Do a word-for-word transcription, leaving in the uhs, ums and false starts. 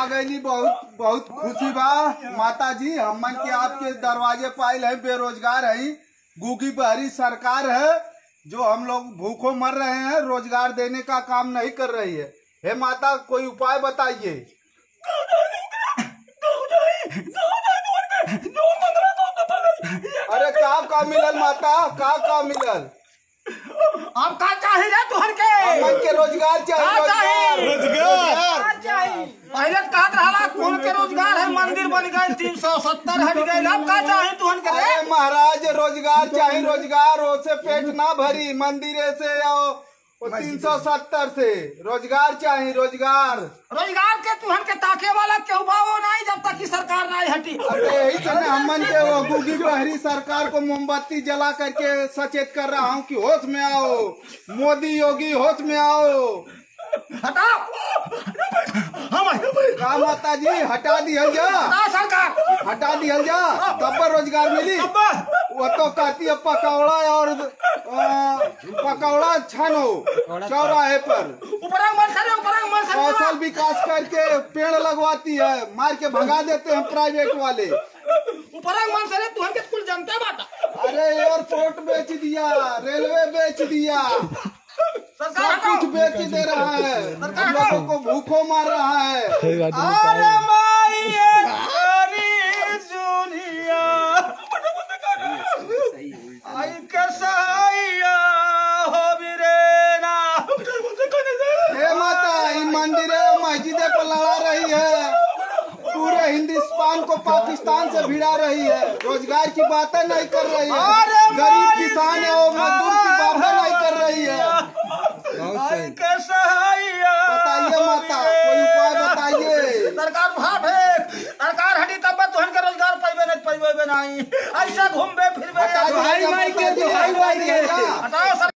आ गई, बहुत बहुत खुशी बा माता जी। हमन के आपके दरवाजे पाइल है, बेरोजगार है, गूगी बहरी सरकार है जो हम लोग भूखों मर रहे हैं, रोजगार देने का काम नहीं कर रही है। हे माता कोई उपाय बताइए। अरे का का मिलल माता, का का मिलल? हम का चाहिए तुहर के? हमन के रोजगार चाहिए, रोजगार चाहिए। पहले कहत रहा कौन के रोजगार है, मंदिर बन गए, तीन सौ सत्तर हट गए, अब का चाहिए तुहन के? अरे महाराज रोजगार चाहिए, रोजगार ओसे पेट ना भरी, मंदिर से तीन सौ सत्तर से रोजगार चाहिए, रोजगार। रोजगार के तुहन के ताके वाला केहू बावो नहीं जब तक की सरकार नहीं हटी। अरे यही से हमन के वो गूगी बहरी सरकार को मोमबत्ती जला करके सचेत कर रहा हूँ कि होश में आओ, मोदी योगी होश में आओ। हटाओ का माता जी हटा दिया जा, सरकार हटा दिया जा, तब पर रोजगार मिली। वो तो कहती है पकौड़ा और पकौड़ा छानो चौराहे पर, कौशल विकास करके पेड़ लगवाती है, मार के भगा देते हैं प्राइवेट वाले। जनता बाटा अरे एयरपोर्ट बेच दिया, रेलवे बेच दिया, सब कुछ बेच दे रहा है, हम लोगों को भूखों मार रहा है। अरे आई कसैया हो बिरेना। हे माता इन मंदिरों मस्जिदे पर लड़ा रही है, पूरे हिंदुस्तान को पाकिस्तान से भिड़ा रही है, रोजगार की बातें नहीं कर रही है, गरीब किसान है वो मजदूर की बातें नहीं कर रही है। बताइए माता कोई उपाय बताइए। सरकार भाप है, सरकार हटी तब तुहन के रोजगार पैबे नहीं पैबे नहीं, ऐसा घूमबे फिरबे। हटा दिया, हटाओ।